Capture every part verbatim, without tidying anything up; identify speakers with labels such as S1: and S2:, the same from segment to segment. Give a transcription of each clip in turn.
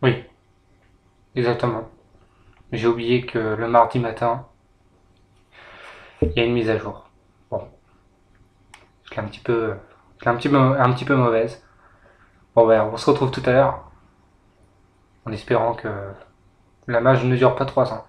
S1: Oui, exactement. J'ai oublié que le mardi matin, il y a une mise à jour. Bon, je l'ai un petit peu, je l'ai un petit peu, un petit peu mauvaise. Bon, ben, on se retrouve tout à l'heure, en espérant que la mage ne dure pas trois ans.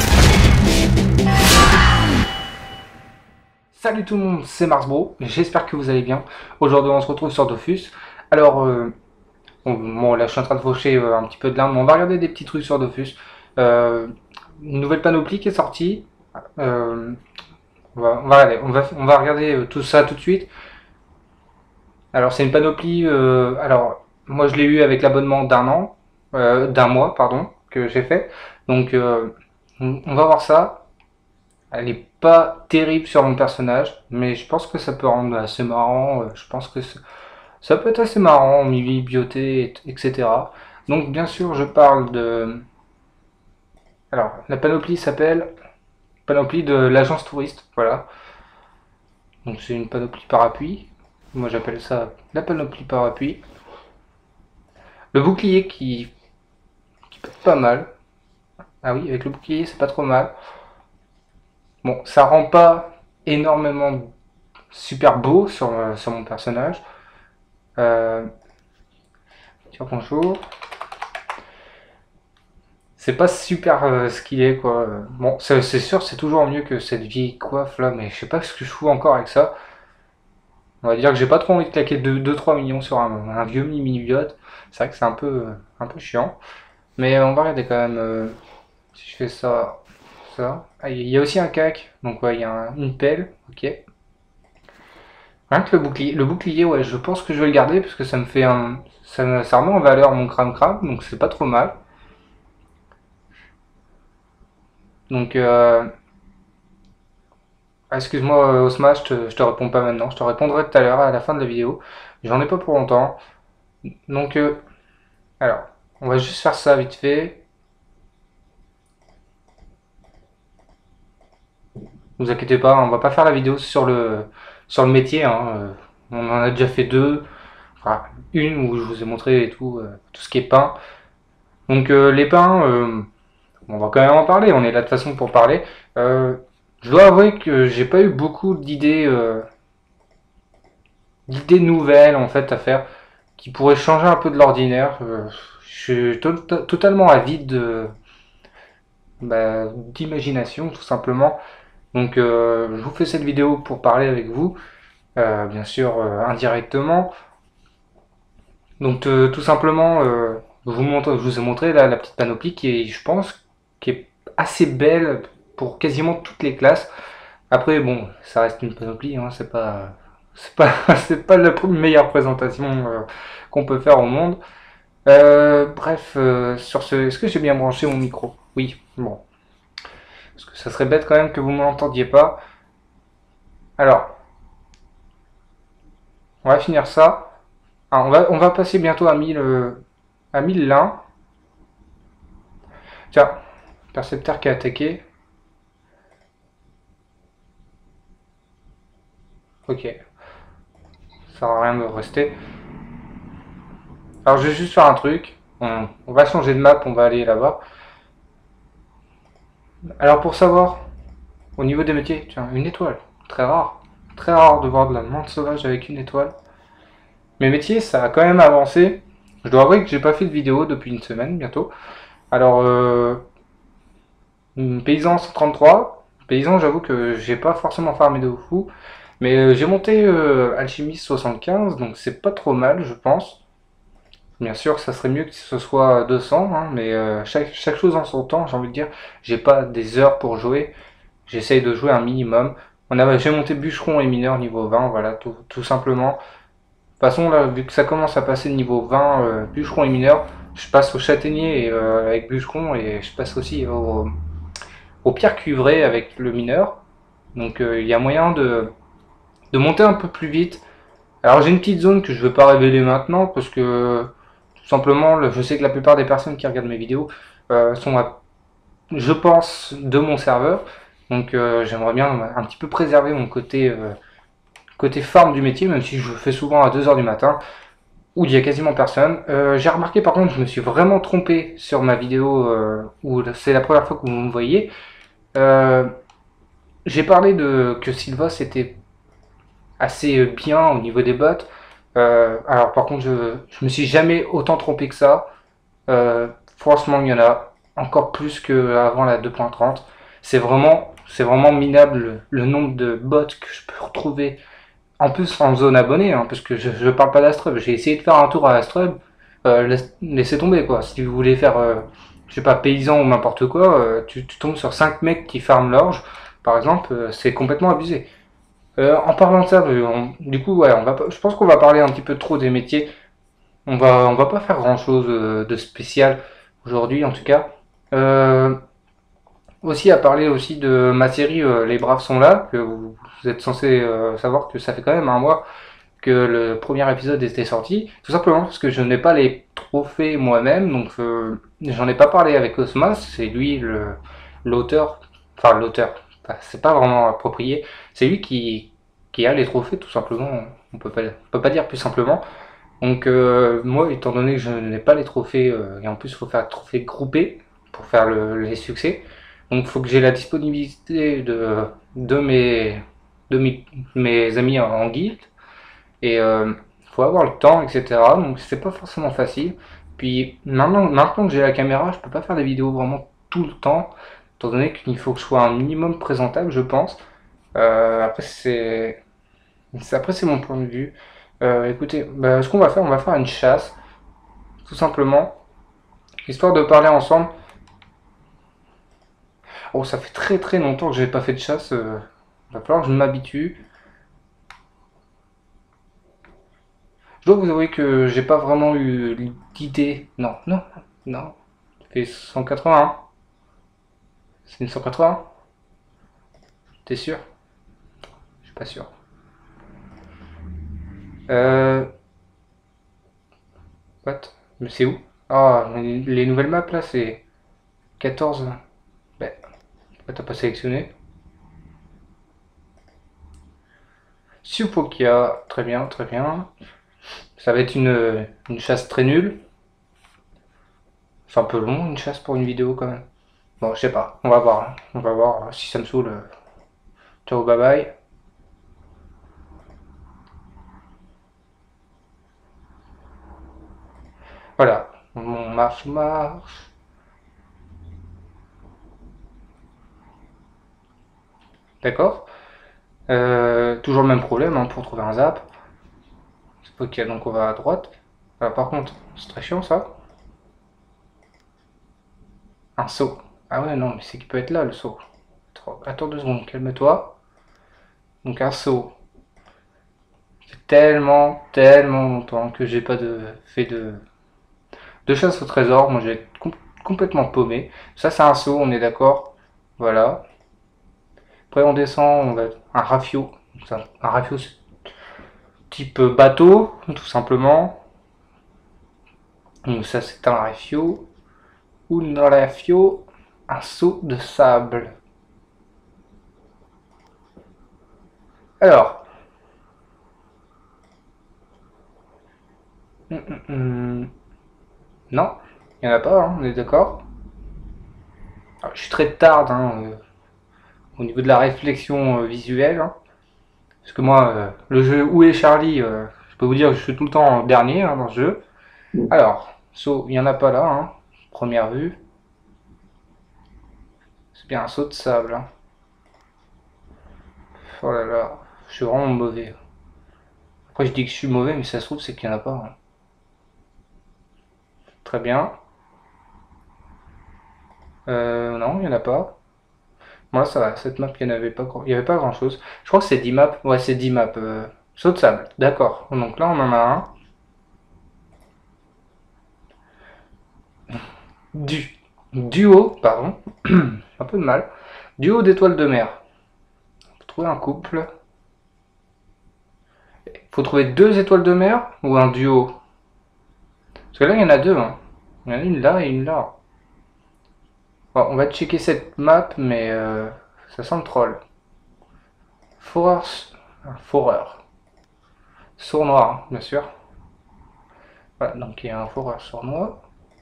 S1: Salut tout le monde, c'est Marsbro, j'espère que vous allez bien. Aujourd'hui, on se retrouve sur Dofus. Alors, euh, on- bon, là, je suis en train de faucher euh, un petit peu de l'Inde, mais on va regarder des petits trucs sur Dofus. Euh, une nouvelle panoplie qui est sortie. Euh, on va, on va regarder, on va, on va regarder euh, tout ça tout de suite. Alors c'est une panoplie. Euh, alors moi je l'ai eu avec l'abonnement d'un an, euh, d'un mois pardon, que j'ai fait. Donc euh, on on va voir ça. Elle est pas terrible sur mon personnage, mais je pense que ça peut rendre assez marrant. Euh, Je pense que ça ça peut être assez marrant, mi bioté, et cetera. Donc bien sûr je parle de. Alors la panoplie s'appelle panoplie de l'agence touriste. Voilà. Donc c'est une panoplie parapluie. Moi j'appelle ça la panoplie parapluie. Le bouclier qui, qui peut être pas mal. Ah oui, avec le bouclier, c'est pas trop mal. Bon, ça rend pas énormément super beau sur, euh, sur mon personnage. Euh, Dire bonjour. C'est pas super euh, ce qu'il est, quoi. Bon, c'est c'est sûr, c'est toujours mieux que cette vieille coiffe là, mais je sais pas ce que je fous encore avec ça. On va dire que j'ai pas trop envie de claquer deux trois millions sur un, un vieux mini-biote. C'est vrai que c'est un peu, un peu chiant. Mais on va regarder quand même. Euh, si je fais ça, ça. Ah, il y a aussi un cac. Donc, ouais, il y a un- une pelle. Ok. Rien que le bouclier. Le bouclier, ouais, je pense que je vais le garder parce que ça me fait un. Ça, me- ça remet en valeur mon crame crame. Donc, c'est pas trop mal. Donc, euh, excuse-moi, euh, Osma, je te, je te réponds pas maintenant. Je te répondrai tout à l'heure à la fin de la vidéo. J'en ai pas pour longtemps. Donc, euh, alors, on va juste faire ça vite fait. Ne vous inquiétez pas, on va pas faire la vidéo sur le, sur le métier. Hein. Euh, On en a déjà fait deux. Enfin, une où je vous ai montré et tout, euh, tout ce qui est peint. Donc, euh, les peints, euh, on va quand même en parler. On est là de toute façon pour parler. Euh, je dois avouer que j'ai pas eu beaucoup d'idées, euh, d'idées nouvelles en fait à faire qui pourraient changer un peu de l'ordinaire. Euh, je suis to totalement avide de, bah, d'imagination tout simplement. Donc, euh, je vous fais cette vidéo pour parler avec vous. Euh, bien sûr euh, indirectement. Donc euh, tout simplement, euh, je, vous montre, je vous ai montré là, la petite panoplie qui est, je pense, qui est assez belle pour quasiment toutes les classes. Après, bon, ça reste une panoplie, hein, c'est pas, c'est pas, c'est pas la meilleure présentation euh, qu'on peut faire au monde. Euh, bref, euh, sur ce, est-ce que j'ai bien branché mon micro? Oui, bon, parce que ça serait bête quand même que vous ne m'entendiez pas. Alors, on va finir ça. Alors, on va, on va passer bientôt à mille, euh, à mille l'un. Tiens, percepteur qui a attaqué. Ok, ça sert à rien de rester. Alors je vais juste faire un truc. On, on va changer de map, on va aller là-bas. Alors pour savoir, au niveau des métiers, tiens, une étoile. Très rare. Très rare de voir de la menthe sauvage avec une étoile. Mes métiers, ça a quand même avancé. Je dois avouer que j'ai pas fait de vidéo depuis une semaine bientôt. Alors, euh, paysan cent trente-trois. Paysan, j'avoue que j'ai pas forcément farmé de fou. Mais euh, j'ai monté euh, alchimiste soixante-quinze, donc c'est pas trop mal, je pense. Bien sûr, ça serait mieux que ce soit deux cents, hein, mais euh, chaque, chaque chose en son temps, j'ai envie de dire. J'ai pas des heures pour jouer, j'essaye de jouer un minimum. On a, j'ai monté bûcheron et mineur niveau vingt, voilà, tout, tout simplement. De toute façon, là, vu que ça commence à passer de niveau vingt, euh, bûcheron et mineur, je passe au châtaignier euh, avec bûcheron et je passe aussi au, au pierre cuivré avec le mineur. Donc euh, il y a moyen de, de monter un peu plus vite. Alors j'ai une petite zone que je ne vais pas révéler maintenant parce que tout simplement je sais que la plupart des personnes qui regardent mes vidéos euh, sont à, je pense, de mon serveur. Donc euh, j'aimerais bien un petit peu préserver mon côté, euh, côté farm du métier, même si je le fais souvent à deux heures du matin. où il y a quasiment personne. Euh, j'ai remarqué par contre, je me suis vraiment trompé sur ma vidéo euh, où c'est la première fois que vous me voyez. Euh, j'ai parlé de que Silva c'était assez bien au niveau des bots. Euh, alors par contre, je, je me suis jamais autant trompé que ça. Euh, franchement, il y en a encore plus qu'avant la deux point trente. C'est vraiment, c'est vraiment minable le, le nombre de bots que je peux retrouver. En plus, en zone abonnée, hein, parce que je, je parle pas d'Astrub. J'ai essayé de faire un tour à Astrub. Euh, laisse- laissez tomber quoi. Si vous voulez faire, euh, je sais pas, paysan ou n'importe quoi, euh, tu, tu tombes sur cinq mecs qui farment l'orge, par exemple, euh, c'est complètement abusé. Euh, en parlant de ça, euh, on- du coup, ouais, on va, pas- je pense qu'on va parler un petit peu trop des métiers. On va, on va pas faire grand chose de spécial aujourd'hui, en tout cas. Euh, aussi à parler aussi de ma série euh, Les Braves sont là, que vous, vous êtes censé euh, savoir que ça fait quand même un mois que le premier épisode était sorti, tout simplement parce que je n'ai pas les trophées moi-même, donc euh, j'en ai pas parlé avec Osmos, c'est lui le l'auteur, enfin l'auteur, enfin, c'est pas vraiment approprié, c'est lui qui, qui a les trophées tout simplement, on peut pas, on peut pas dire plus simplement. Donc euh, moi, étant donné que je n'ai pas les trophées, euh, et en plus il faut faire un trophée groupé pour faire le- les succès, donc il faut que j'ai la disponibilité de, de, mes, de mes, mes amis en, en guilde, et euh, faut avoir le temps, et cetera. Donc c'est pas forcément facile. Puis maintenant, maintenant que j'ai la caméra, je peux pas faire des vidéos vraiment tout le temps, étant donné qu'il faut que je sois un minimum présentable, je pense. Euh, après c'est après c'est mon point de vue. Euh, écoutez, bah, ce qu'on va faire, on va faire une chasse, tout simplement, histoire de parler ensemble. Oh, ça fait très très longtemps que j'ai pas fait de chasse. Euh, va falloir que je m'habitue. Je dois vous avouer que j'ai pas vraiment eu l'idée. Non, non, non. Ça fait cent quatre-vingts. C'est une cent quatre-vingts. T'es sûr? Je suis pas sûr. Euh. What? Mais c'est où? Ah, les les nouvelles maps là, c'est quatorze. Ben, pourquoi t'as pas sélectionné? Supokia. Très bien, très bien. Ça va être une, une chasse très nulle. C'est un peu long une chasse pour une vidéo quand même. Bon, je sais pas. On va voir, hein. On va voir si ça me saoule. euh. Ciao, bye bye. Voilà. On marche, marche. D'accord. Euh, toujours le même problème hein, pour trouver un zap. Ok, donc on va à droite. Alors, par contre, c'est très chiant ça. Un saut. Ah ouais, non, mais c'est qu'il peut être là le saut. Attends deux secondes, calme-toi. Donc un saut. C'est tellement, tellement longtemps que j'ai pas de, fait de, de chasse au trésor. Moi j'ai com complètement paumé. Ça c'est un saut, on est d'accord. Voilà. Après on descend, on va un rafio. Un, un rafio type bateau, tout simplement. Donc ça c'est un rafio. Un rafio, un saut de sable. Alors, hum, hum, hum, non, il n'y en a pas, hein, on est d'accord. Je suis très tard hein, euh, au niveau de la réflexion euh, visuelle. Hein. Parce que moi, euh, le jeu Où est Charlie, euh, je peux vous dire que je suis tout le temps dernier hein, dans ce jeu. Alors, saut, il n'y en a pas là, hein, première vue. C'est bien un saut de sable. Hein. Oh là là, je suis vraiment mauvais. Après, je dis que je suis mauvais, mais ça se trouve, c'est qu'il n'y en a pas. Hein. Très bien. Euh, non, il n'y en a pas. Moi, ça va, cette map, il n'y avait pas, il y avait pas grand chose. Je crois que c'est dix maps. Ouais, c'est dix maps. Euh, saut de sable, d'accord. Donc là, on en a un. Du, duo, pardon. un peu de mal. Duo d'étoiles de mer. Faut trouver un couple. Faut trouver deux étoiles de mer ou un duo? Parce que là, il y en a deux. Hein. Il y en a une là et une là. Bon, on va checker cette map, mais euh, ça sent le troll. Foreur. Foreur. Sourd noir, hein, bien sûr. Voilà, donc il y a un foreur sournois.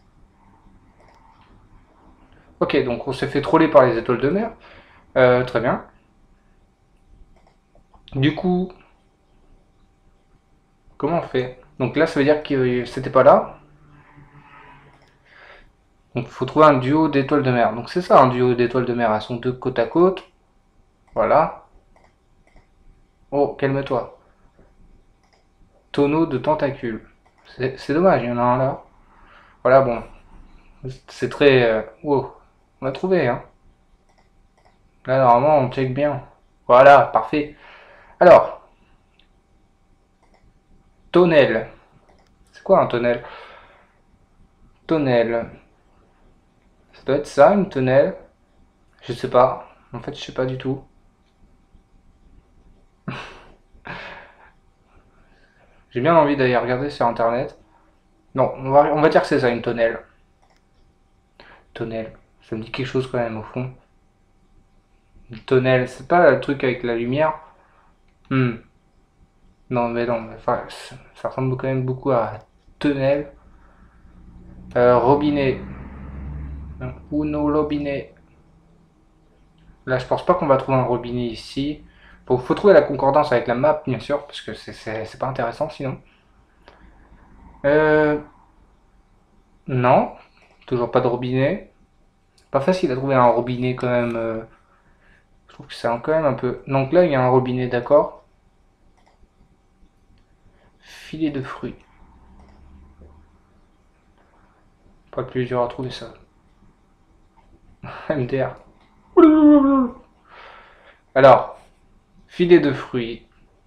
S1: Ok, donc on s'est fait troller par les étoiles de mer. Euh, très bien. Du coup, comment on fait? Donc là, ça veut dire que c'était pas là. Donc il faut trouver un duo d'étoiles de mer. Donc c'est ça, un duo d'étoiles de mer. Elles sont deux côte à côte. Voilà. Oh, calme-toi. Tonneau de tentacules. C'est dommage, il y en a un là. Voilà, bon. C'est très... Euh, wow. On a trouvé, hein. Là, normalement, on check bien. Voilà, parfait. Alors, tonnelle. C'est quoi un tonnelle? Tonnelle. Ça doit être ça, une tonnelle. Je sais pas. En fait, je sais pas du tout. J'ai bien envie d'aller regarder sur internet. Non, on va, on va dire que c'est ça, une tonnelle. Tonnelle. Ça me dit quelque chose quand même, au fond. Une tonnelle, c'est pas le truc avec la lumière? Hmm. Non, mais non, mais enfin, ça ressemble quand même beaucoup à tonnelle. Euh, robinet. Uno robinet. Là, je pense pas qu'on va trouver un robinet ici. Faut, faut trouver la concordance avec la map, bien sûr, parce que c'est pas intéressant sinon. Euh, non, toujours pas de robinet. Pas facile à trouver un robinet quand même. euh, je trouve que c'est quand même un peu. Donc là, il y a un robinet, d'accord. Filet de fruits. Pas plus dur à trouver ça. M D R. Alors, filet de fruits.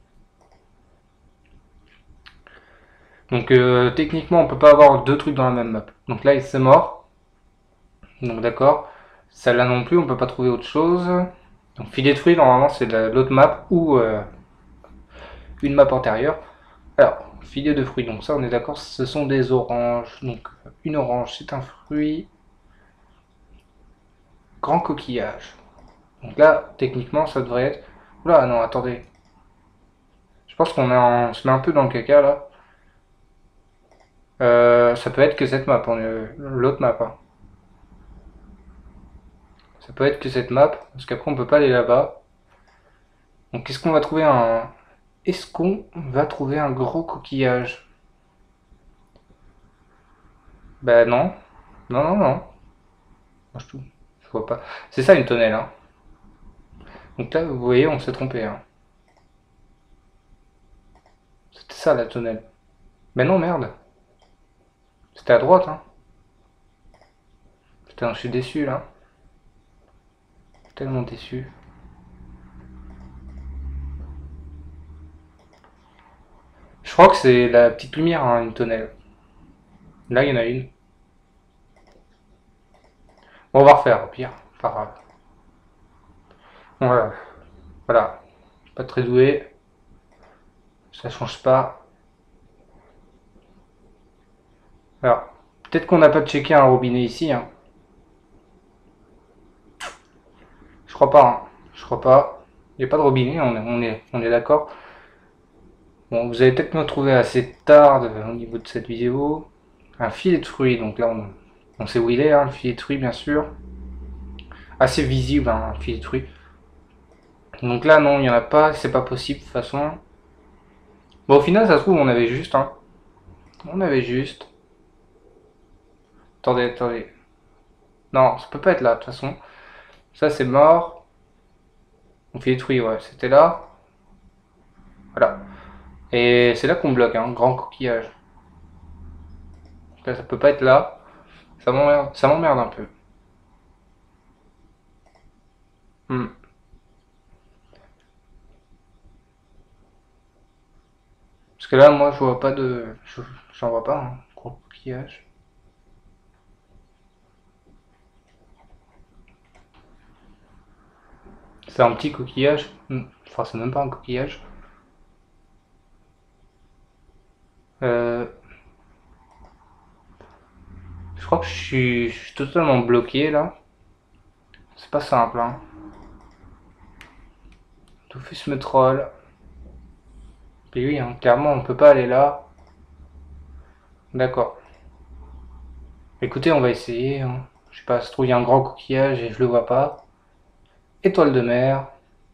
S1: Donc euh, techniquement, on peut pas avoir deux trucs dans la même map. Donc là, c'est mort. Donc d'accord. Celle-là non plus, on peut pas trouver autre chose. Donc filet de fruits, normalement, c'est l'autre map ou euh, une map antérieure. Alors, filet de fruits, donc ça, on est d'accord, ce sont des oranges. Donc une orange, c'est un fruit. Grand coquillage. Donc là, techniquement, ça devrait être... Oula, non, attendez. Je pense qu'on en... se met un peu dans le caca, là. Euh, ça peut être que cette map, l'autre map. Hein. Ça peut être que cette map, parce qu'après on peut pas aller là-bas. Donc est-ce qu'on va trouver un... Est-ce qu'on va trouver un gros coquillage? Ben non. Non, non, non. Moi, je, je vois pas. C'est ça une tonnelle, hein. Donc là, vous voyez, on s'est trompé, hein. C'était ça la tonnelle. Ben non, merde. C'était à droite, hein. Putain, je suis déçu, là. Tellement déçu. Je crois que c'est la petite lumière, hein, une tonnelle. Là, il y en a une. Bon, on va refaire, au pire. Pas grave. Voilà. Voilà. Pas très doué. Ça change pas. Alors, peut-être qu'on n'a pas checké un robinet ici. Hein. Je crois pas. Hein. Je crois pas. Il n'y a pas de robinet, on est, on est, on est d'accord. Bon, vous allez peut-être me trouver assez tard de- au niveau de cette vidéo. Un filet de fruits, donc là on, on sait où il est, hein, le filet de fruits bien sûr. Assez visible, hein, un filet de fruits. Donc là non, il n'y en a pas, c'est pas possible de toute façon. Bon, au final, ça se trouve, on avait juste, hein. On avait juste. Attendez, attendez. Non, ça peut pas être là, de toute façon. Ça, c'est mort. On fait détruire, ouais, c'était là. Voilà. Et c'est là qu'on bloque, hein, grand coquillage. Là, ça peut pas être là. Ça m'emmerde, ça m'emmerde un peu. Hmm. Parce que là, moi, je vois pas de... je- J'en vois pas, hein, gros coquillage. C'est un petit coquillage. Hmm. Enfin, c'est même pas un coquillage. Euh, je crois que je suis, je suis totalement bloqué, là. C'est pas simple, hein. Toufus me troll. Et oui, hein, clairement, on peut pas aller là. D'accord. Écoutez, on va essayer. Hein. Je sais pas, se trouve il y a un grand coquillage et je le vois pas. Étoile de mer.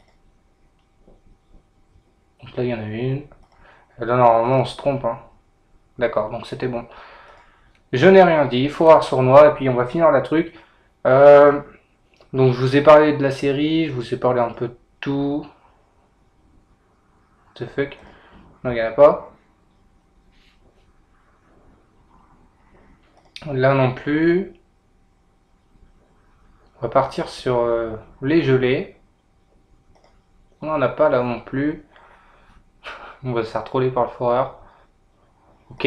S1: Donc là, il y en a une. Et là, normalement, on se trompe. Hein. D'accord, donc c'était bon. Je n'ai rien dit. Fourrure sournois. Et puis, on va finir la truc. Euh, donc, je vous ai parlé de la série. Je vous ai parlé un peu de tout. What the fuck? Non, il n'y en a pas. Là non plus. On va partir sur euh, les gelées. On n'en a pas là non plus. On va se faire troller par le foreur. Ok.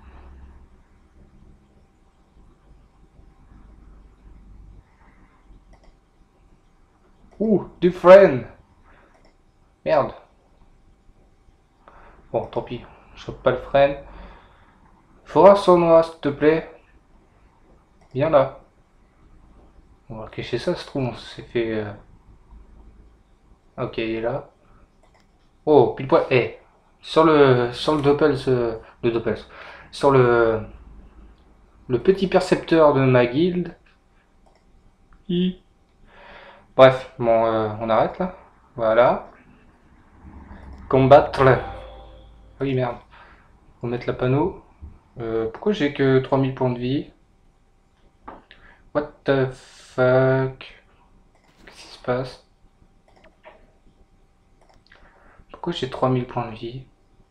S1: Ouh, du frein. Merde. Bon, tant pis. Je chope pas le frein. Foreur sournois, s'il te plaît. Viens là. On va cacher ça, se trouve. On s'est fait... euh, Ok, il est là. Oh, pile poil. Eh. Sur le, sur le doppel, ce, le doppel. Sur le, le petit percepteur de ma guilde. I. Bref, bon, euh, on arrête là. Voilà. Combattre. Ah oui, merde. Faut mettre la panneau. Euh, pourquoi j'ai que trois mille points de vie? What the fuck? Qu'est-ce qui se passe? Pourquoi j'ai trois mille points de vie?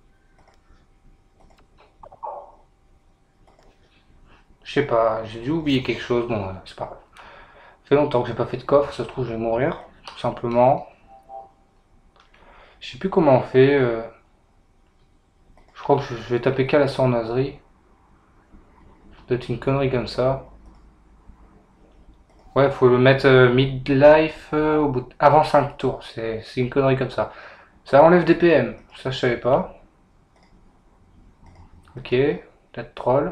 S1: Je sais pas, j'ai dû oublier quelque chose. Bon, euh, c'est pas grave. Ça fait longtemps que j'ai pas fait de coffre, ça se trouve je vais mourir, tout simplement. Je sais plus comment on fait. euh, Je crois que je je vais taper qu'à la sournoiserie. Ça doit être une connerie comme ça. Ouais, faut le mettre euh, midlife euh, au bout de- avant cinq tours. C'est c'est une connerie comme ça. Ça enlève des P M. Ça, je savais pas. Ok, peut-être troll.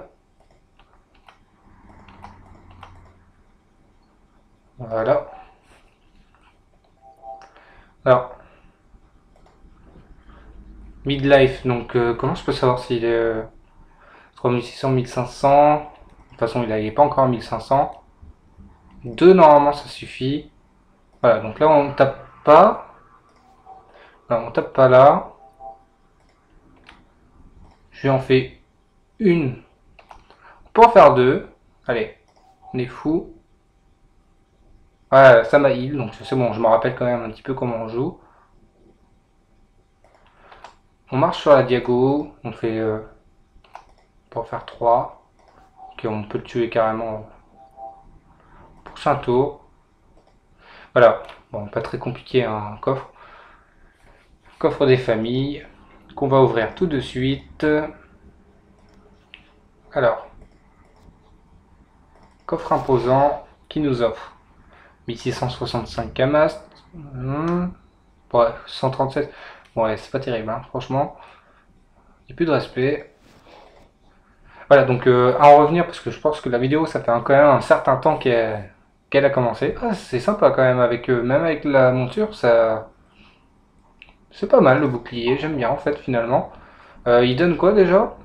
S1: Voilà. Alors, midlife, donc euh, comment je peux savoir s'il est euh, trois mille six cents, mille cinq cents? De toute façon, il n'est pas encore à mille cinq cents. deux, normalement, ça suffit. Voilà, donc là, on tape pas. Non, on tape pas là. Je lui en fais une. On peut en faire deux. Allez, on est fou. Ouais, ça m'a heal, donc c'est bon, je me rappelle quand même un petit peu comment on joue. On marche sur la diago, on fait... Euh, pour faire trois. Ok, on peut le tuer carrément. Prochain tour. Voilà, bon, pas très compliqué, hein, un coffre. Coffre des familles, qu'on va ouvrir tout de suite. Alors, coffre imposant, qui nous offre mille six cent soixante-cinq Kamast. Hmm, ouais, cent trente-sept. Ouais, c'est pas terrible, hein, franchement. Il n'y a plus de respect. Voilà, donc euh, à en revenir, parce que je pense que la vidéo, ça fait quand même un certain temps qu'elle qu'elle a commencé. Ah, c'est sympa quand même, avec euh, même avec la monture, ça c'est pas mal le bouclier, j'aime bien en fait finalement. Euh, il donne quoi déjà?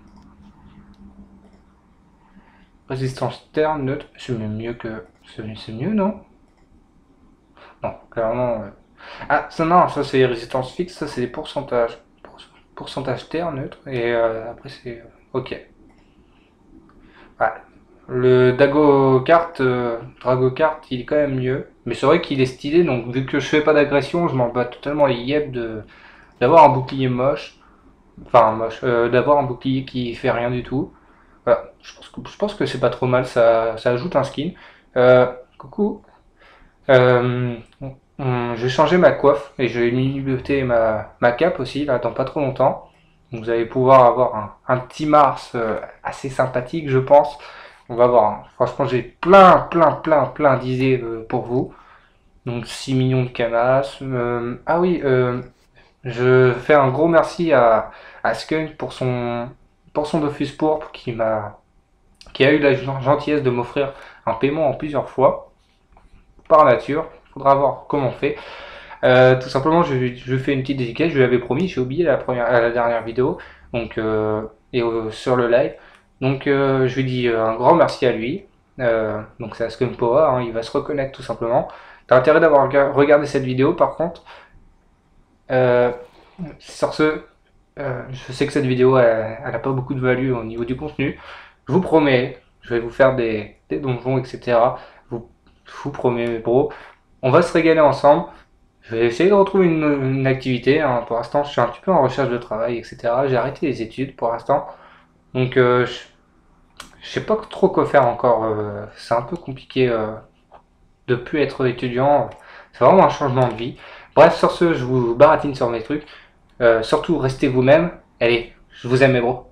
S1: Résistance terre, neutre, c'est même mieux que... C'est mieux, non? Non, clairement... euh, Ah, ça non, ça c'est résistance fixe, ça c'est des pourcentages. Pour- Pourcentage terre, neutre, et euh, après c'est... euh, Ok. Ouais. Le Dago Kart, euh, Drago Kart, il est quand même mieux. Mais c'est vrai qu'il est stylé, donc vu que je fais pas d'agression, je m'en bats totalement les yeux de d'avoir un bouclier moche. Enfin, moche. euh, d'avoir un bouclier qui fait rien du tout. Voilà. Je pense que, je pense que c'est pas trop mal, ça, ça ajoute un skin. Euh, coucou. Euh, on- je vais changer ma coiffe et je vais minuter ma, ma cape aussi, là, dans pas trop longtemps. Donc vous allez pouvoir avoir un, un petit Mars euh, assez sympathique, je pense. On va voir. Hein. Franchement, j'ai plein, plein, plein, plein d'idées euh, pour vous. Donc six millions de camas. Euh, ah oui, euh, je fais un gros merci à, à Skunk pour son, pour son Dofus pourpre qui m'a, qui a eu la gentillesse de m'offrir un paiement en plusieurs fois par nature. Il faudra voir comment on fait. Euh, tout simplement, je, je fais une petite dédicace. Je lui avais promis, j'ai oublié la première, la dernière vidéo, donc euh, et euh, sur le live. Donc euh, je lui dis euh, un grand merci à lui. Euh, donc c'est Askumpoa, hein, il va se reconnaître tout simplement. T'as intérêt d'avoir regardé cette vidéo par contre. Euh, sur ce, euh, je sais que cette vidéo elle, elle a pas beaucoup de value au niveau du contenu. Je vous promets, je vais vous faire des, des donjons, et cetera. Vous, je vous promets mes bros, on va se régaler ensemble. Je vais essayer de retrouver une, une activité, hein. Pour l'instant, je suis un petit peu en recherche de travail, et cetera. J'ai arrêté les études pour l'instant. Donc, euh, je, je sais pas trop quoi faire encore. Euh, c'est un peu compliqué euh, de plus être étudiant. C'est vraiment un changement de vie. Bref, sur ce, je vous baratine sur mes trucs. Euh, surtout, restez vous-même. Allez, je vous aime, mes bros.